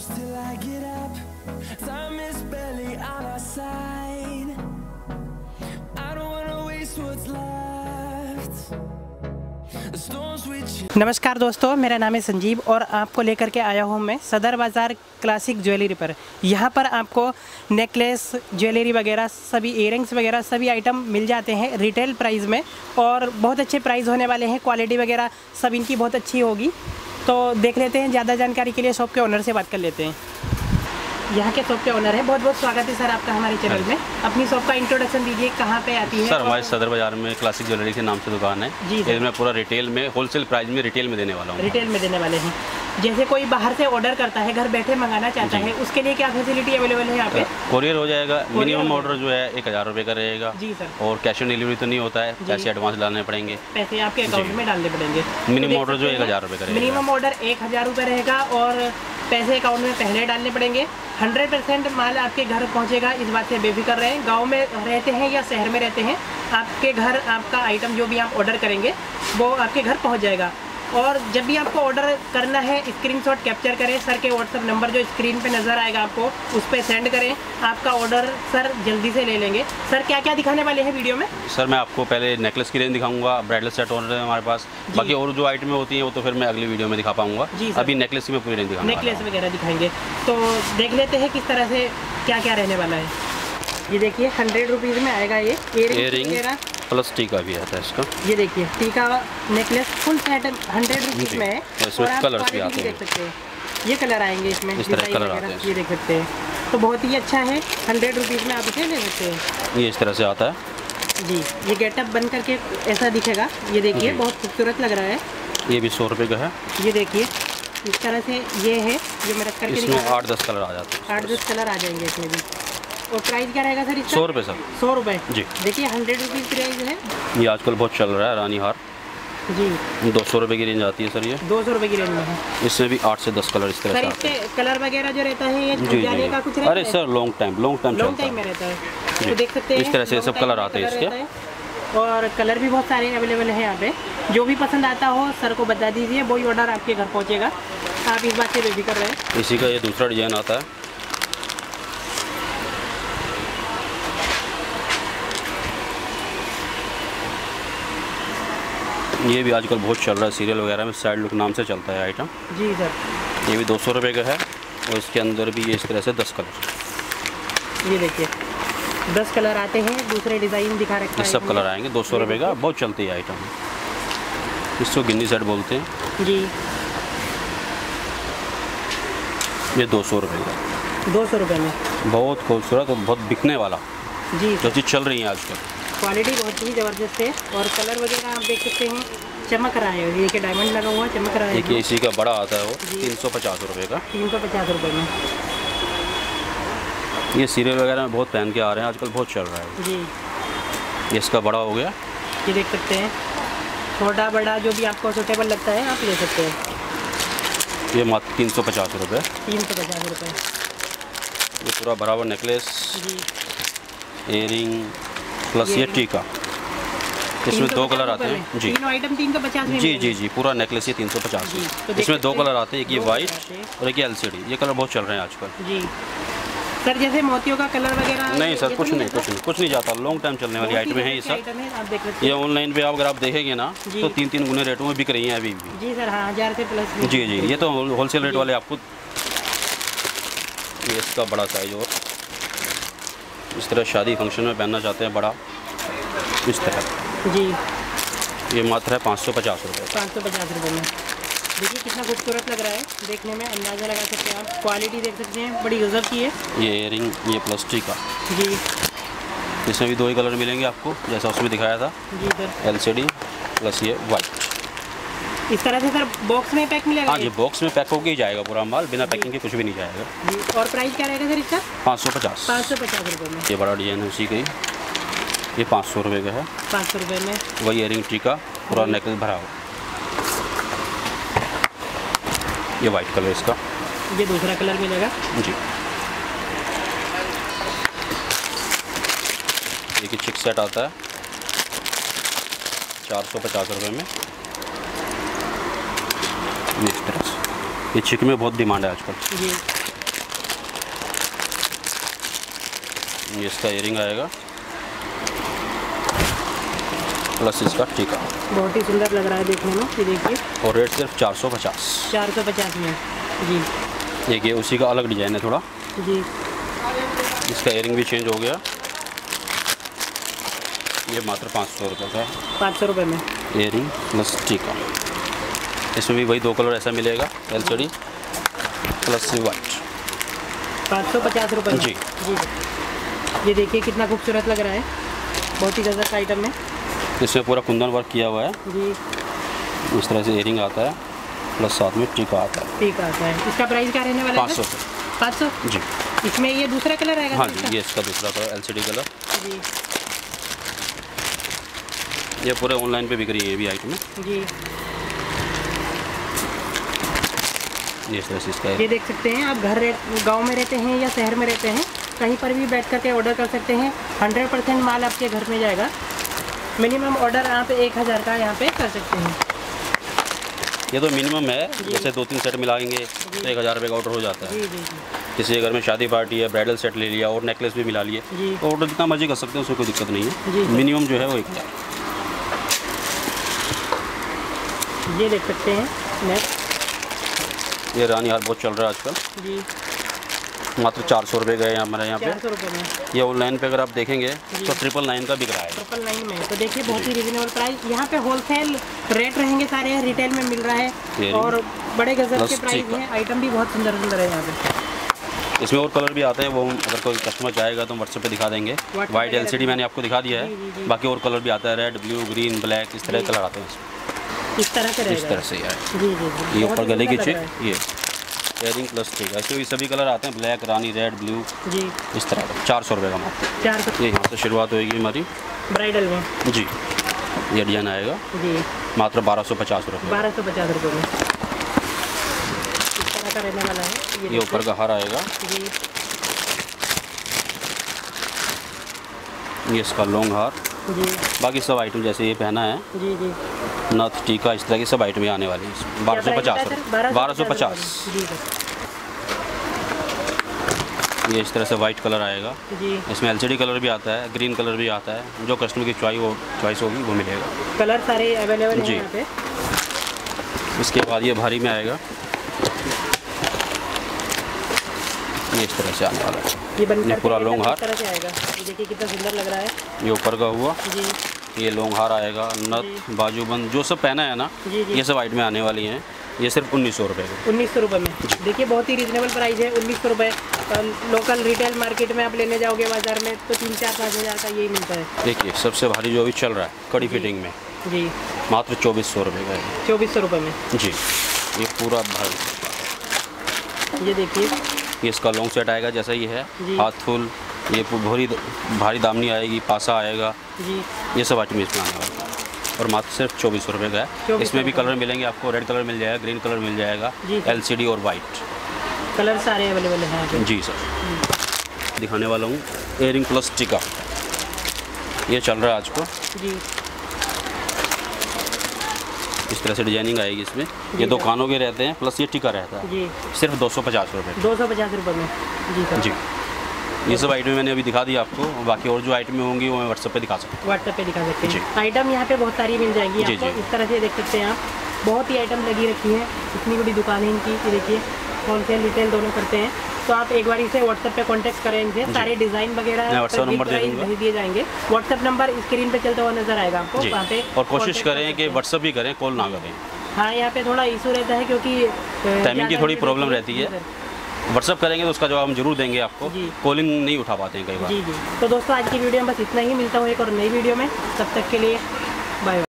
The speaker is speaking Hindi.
close till I get up. Time is barely on our side. I don't wanna waste what's left. The storms we chase. नमस्कार दोस्तों, मेरा नाम है संजीव और आपको लेकर के आया हूँ मैं सदर बाज़ार क्लासिक ज्वेलरी पर। यहाँ पर आपको नेकलेस, ज्वेलरी वगैरह, सभी इयरिंग्स वगैरह सभी आइटम मिल जाते हैं रिटेल प्राइस में और बहुत अच्छे प्राइस होने वाले हैं। क्वालिटी वगैरह सब इनकी बहुत अच्छी होगी। तो देख लेते हैं, ज़्यादा जानकारी के लिए शॉप के ओनर से बात कर लेते हैं। यहाँ के शॉप के ओनर है, बहुत बहुत स्वागत है सर आपका हमारे चैनल में। अपनी शॉप का इंट्रोडक्शन दीजिए, कहाँ पे आती है? सर हमारे सदर बाजार में क्लासिक ज्वेलरी के नाम से दुकान है जी। इसमें पूरा रिटेल में होलसेल प्राइस में रिटेल में देने वाला हूँ। रिटेल में देने वाले हैं। जैसे कोई बाहर से ऑर्डर करता है, घर बैठे मंगाना चाहता है, उसके लिए क्या फैसिलिटी अवेलेबल है यहाँ पे? कोरियर हो जाएगा। मिनिमम ऑर्डर जो है 1000 रुपये का रहेगा जी सर। और कैश ऑन डिलीवरी तो नहीं होता है, पैसे एडवांस डालने पड़ेंगे, पैसे आपके अकाउंट में डालने पड़ेंगे। मिनिमम ऑर्डर जो 1000 रुपये का रहेगा। मिनिमम ऑर्डर 1000 रुपये रहेगा और पैसे अकाउंट में पहले डालने पड़ेंगे। 100% माल आपके घर पहुंचेगा, इस बात से बेफिक्र रहें। गांव में रहते हैं या शहर में रहते हैं, आपके घर आपका आइटम जो भी आप ऑर्डर करेंगे वो आपके घर पहुंच जाएगा। और जब भी आपको ऑर्डर करना है, स्क्रीनशॉट कैप्चर करें, सर के व्हाट्सएप नंबर जो स्क्रीन पे नज़र आएगा आपको, उस पर सेंड करें। आपका ऑर्डर सर जल्दी से ले लेंगे। सर क्या क्या दिखाने वाले हैं वीडियो में? सर मैं आपको पहले नेकलेस की रेंज दिखाऊंगा, ब्राइडल सेट ऑर्डर है हमारे पास, बाकी और जो आइटमें होती हैं वो तो फिर मैं अगली वीडियो में दिखा पाऊंगा। अभी नेकलेस की मैं पूरी रेंज दिखाऊंगा। नेकलेस वगैरह दिखाएंगे तो देख लेते हैं किस तरह से क्या क्या रहने वाला है। ये देखिए 100 रुपीज़ में आएगा ये इयरिंग वगैरह प्लस टीका भी आता है इसका। ये देखिए टीका नेकलेस फुल सेट 100 रुपीज़ में है। इसमें कलर्स भी आते हैं, देख सकते हैं ये कलर आएंगे इसमें, इस तरह कलर आते हैं, ये देख सकते हैं। तो बहुत ही अच्छा है, 100 रुपीज़ में आप इसे ले सकते हैं। ये इस तरह से आता है जी। ये गेटअप बन करके ऐसा दिखेगा, ये देखिए बहुत खूबसूरत लग रहा है। ये भी 100 रुपये का है। ये देखिए इस तरह से ये है जो मैं रख करके इसमें 8-10 कलर आ जाते हैं। 8-10 कलर आ जाएंगे इसमें भी। और प्राइस क्या रहेगा सर इसका? 100 रुपये सर। 100 रुपये जी। देखिए 100 रुपीज़ प्राइस है। ये आजकल बहुत चल रहा है रानी हार जी। 200 रुपये की रेंज आती है सर। ये 200 रुपये की रेंज में है। इसमें भी 8 से 10 कलर इस तरह सर से आते हैं। इसके कलर वगैरह जो रहता है ये जी जाने का कुछ रहता अरे है? सर लॉन्ग टाइम में रहता है। तो देख सकते हैं इस तरह से सब कलर आते हैं इसके। और कलर भी बहुत सारे अवेलेबल हैं यहाँ पे। जो भी पसंद आता हो सर को बता दीजिए, वही ऑर्डर आपके घर पहुँचेगा। आप इस बात से बेफिक्र रहें। इसी का ये दूसरा डिजाइन आता है। ये भी आजकल बहुत चल रहा है, सीरियल वगैरह में साइड लुक नाम से चलता है आइटम। जी सर। ये भी 200 रुपये का है और इसके अंदर भी ये इस तरह से 10 कलर। ये देखिए 10 कलर आते हैं, दूसरे डिज़ाइन दिखा रखा है। सब कलर आएंगे। 200 रुपये का बहुत चलती है आइटम। इसको गिन्नी सेट बोलते हैं जी। ये 200 रुपये का। 200 रुपये में बहुत खूबसूरत और बहुत बिकने वाला जी। जो चीज़ चल रही है आजकल। क्वालिटी बहुत ही ज़बरदस्त है और कलर वगैरह आप देख सकते हैं, चमक रहा है। ये कि डायमंड लगा हुआ चमक रहा है। देखिए इसी का बड़ा आता है वो 350 रुपये का। 350 रुपये में। ये सीरियल वगैरह में बहुत पहन के आ रहे हैं आजकल, बहुत चल रहा है जी। ये इसका बड़ा हो गया। ये देख सकते हैं, छोटा बड़ा जो भी आपको सूटेबल लगता है आप ले सकते हैं। ये मात्र 350 रुपये। 350 रुपये। ये पूरा बराबर नेकलेस, जी। इयरिंग प्लस ये टीका। इसमें 2 कलर आते हैं जी। तीनों आइटम 350 में जी जी जी पूरा नेकलेस ये 350 जी। तो इसमें 2 कलर आते हैं, एक ये वाइट और एक ये LCD। ये कलर बहुत चल रहे हैं आजकल। जी सर। जैसे मोतियों का कलर वगैरह नहीं सर, कुछ नहीं जाता। लॉन्ग टाइम चलने वाली आइटमें हैं ये सब। ये ऑनलाइन पे अगर आप देखेंगे ना तो 3-3 गुने रेटों में बिक रही हैं अभी भी। जी सर। हाँ 1000 से प्लस। जी जी। ये तो होलसेल रेट वाले आपको। ये इसका बड़ा साइज और इस तरह शादी फंक्शन में पहनना चाहते हैं बड़ा, इस तरह जी। ये मात्र है 550 रुपये। 550 रुपये में। देखिए कितना खूबसूरत लग रहा है, देखने में अंदाज़ा लगा सकते हैं आप। क्वालिटी देख सकते हैं, बड़ी गजब की है। ये इयरिंग ये प्लस टीका। जी। इसमें भी 2 ही कलर मिलेंगे आपको जैसा उसमें दिखाया था। जी सर। LCD प्लस ये वाइट। इस तरह से सर बॉक्स में पैक मिलेगा? हाँ ये बॉक्स में पैक होकर ही जाएगा पूरा माल, बिना पैकिंग के कुछ भी नहीं जाएगा जी। और प्राइस क्या रहेगा सर इसका? 550। 550 रुपये में। ये बड़ा डिजाइन है उसी का ही, ये 500 रुपये का है। 500 रुपये में। वही इयरिंग टीका पूरा नेकलेस भरा हुआ। ये वाइट कलर इसका। ये दूसरा कलर मिलेगा जी। एक चिक सेट आता है 450 रुपये में। इस तरह से ये चिक में बहुत डिमांड है आजकल। जी। ये इसका इयरिंग आएगा प्लस इसका टीका। बहुत ही सुंदर लग रहा है देखने में। ये देखिए, और रेट सिर्फ 450। 450 में जी। देखिए उसी का अलग डिज़ाइन है थोड़ा जी। इसका इयरिंग भी चेंज हो गया। ये मात्र 500 रुपये का है। 500 रुपये में इयरिंग प्लस टीका। इसमें भी वही 2 कलर ऐसा मिलेगा, LCD प्लस वाइट। 550 रुपये जी। जी। ये देखिए कितना खूबसूरत लग रहा है, बहुत ही ज़बरदस्त आइटम है। इसमें पूरा कुंदन वर्क किया हुआ है जी। इस तरह से इयरिंग आता है प्लस साथ में टीका आता है। टीका आता है। इसका प्राइस क्या रहने वाला है? 500 रुपये। 500 जी। इसमें ये दूसरा कलर आएगा? हाँ जी, ये इसका दूसरा कलर LCD कलर। जी ये पूरे ऑनलाइन पे बिक रही है ये भी आइटम जी। ये इस तरह से इसका ये देख सकते हैं आप, गांव में रहते हैं या शहर में रहते हैं, कहीं पर भी बैठ करके ऑर्डर कर सकते हैं। 100% माल आपके घर में जाएगा। मिनिमम ऑर्डर आप 1000 का यहाँ पे कर सकते हैं। ये तो मिनिमम है, जैसे 2-3 सेट मिलाएंगे तो 1000 रुपये का ऑर्डर हो जाता है। जी जी जी। किसी के घर में शादी पार्टी है, ब्राइडल सेट ले लिया और नेकलेस भी मिला लिए तो ऑर्डर जितना मर्जी कर सकते हैं, उसमें कोई दिक्कत नहीं है। मिनिमम जो है वो 1000। ये देख सकते हैं नेक्स्ट। ये रानी हार बहुत चल रहा है आजकल जी। मात्र 400 रुपये का है हमारे यहाँ पे। 400 रुपये में ये ऑनलाइन पे अगर आप देखेंगे तो 999 का बिक रहा है। 999 में तो देखिए बहुत ही रिजनेबल प्राइस। यहाँ पे होलसेल रेट रहेंगे सारे, रिटेल में मिल रहा है और बड़े गजब के प्राइस हैं। आइटम भी बहुत सुंदर सुंदर है यहाँ पे। इसमें और कलर भी आते हैं, वो अगर कोई कस्टमर चाहेगा तो व्हाट्सएप पे दिखा देंगे। वाइट LCD मैंने आपको दिखा दिया है, बाकी और कलर भी आता है, रेड, ब्लू, ग्रीन, ब्लैक, इस तरह के कलर आते हैं इसमें। इस तरह से इस तरह से यार जी जी जी। ये ऊपर गले की चेन, ये इयरिंग प्लस टीका। इसमें भी सभी कलर आते हैं, ब्लैक, रानी, रेड, ब्लू जी। इस तरह का 400 रुपये का मात्र। 400। ये यहाँ से शुरुआत होगी हमारी ब्राइडल में जी। ये डिजाइन आएगा जी मात्र 1250 रुपये। 1250 रुपये में इस तरह का रहने वाला है। ये ऊपर का हार आएगा जी। ये इसका लॉन्ग हार जी बाकी सब आइटम जैसे ये पहना है जी जी। नथ टीका इस तरह की सब आइटम आने वाली है। 1250 1250 जी ये इस तरह से वाइट कलर आएगा जी। इसमें LCD कलर भी आता है, ग्रीन कलर भी आता है, जो कस्टमर की चॉइस होगी वो मिलेगा। कलर सारे अवेलेबल हैं जी। यहाँ पे। इसके बाद ये भारी में आएगा, ये इस तरह से आने वाला है। ये पूरा लॉन्ग हार तरह से आएगा। ये देखिए कितना सुंदर लग रहा है। ये ऊपर का हुआ जी। ये लॉन्ग हार आएगा, नथ, बाजूबंद जो सब पहना है ना जी जी। ये सब आइटम आने वाली हैं। ये सिर्फ 1900 रुपये का। 1900 रुपये में देखिए बहुत ही रिजनेबल प्राइस है। 1900 रुपये। लोकल रिटेल मार्केट में आप लेने जाओगे बाजार में तो 3-4-5 हज़ार का यही मिलता है। देखिए सबसे भारी जो अभी चल रहा है कड़ी फिटिंग में जी मात्र 2400 रुपये का है। 2400 रुपये में जी। ये पूरा भारी, ये देखिए ये इसका लॉन्ग सेट आएगा जैसा ये है, जी। हाथ फुल, ये भारी दामनी आएगी, पासा आएगा, जी। ये सब आइटम इसमें आने वाला है और मात्र सिर्फ 2400 रुपये का है। 2400 इसमें भी कलर मिलेंगे आपको, रेड कलर मिल जाएगा, ग्रीन कलर मिल जाएगा, जी। LCD और वाइट कलर सारे अवेलेबल हैं यहाँ पे। जी सर। दिखाने वाला हूँ इयरिंग प्लस टीका, ये चल रहा है आज को। जी इस तरह से डिजाइनिंग आएगी इसमें। ये 2 कानों के रहते हैं प्लस ये टीका रहता है। जी सिर्फ 250 रुपये। 250 रुपये में जी सर। जी। ये सब आइटम मैंने अभी दिखा दी आपको, बाकी और जो आइटम होंगी वो मैं व्हाट्सएप पे दिखा सकता हूँ। व्हाट्सएप पे दिखा सकते जी। हैं। आइटम यहाँ पे बहुत सारी मिल जाएंगी जी, आपको। जी। इस तरह से देख सकते हैं आप, बहुत ही आइटम लगी रखी है। इतनी बड़ी दुकान है इनकी। ये देखिए होलसेल रिटेल दोनों करते हैं। तो आप एक बार इसे व्हाट्सएप पे कांटेक्ट करें, इनसे सारे डिज़ाइन वगैरह व्हाट्सएप नंबर दे दूँगा, भेज दिए जाएंगे। व्हाट्सएप नंबर स्क्रीन पे चलता हुआ नजर आएगा आपको, वहाँ पे। और कोशिश करें कि व्हाट्सएप भी करें, कॉल ना करें। हाँ यहाँ पे थोड़ा इशू रहता है क्योंकि टाइमिंग की थोड़ी प्रॉब्लम रहती है। व्हाट्सएप करेंगे तो उसका जवाब हम जरूर देंगे आपको। कॉलिंग नहीं उठा पाते हैं कई बार। जी जी। तो दोस्तों आज की वीडियो में बस इतना ही। मिलता हूँ एक और नई वीडियो में, तब तक के लिए बाय।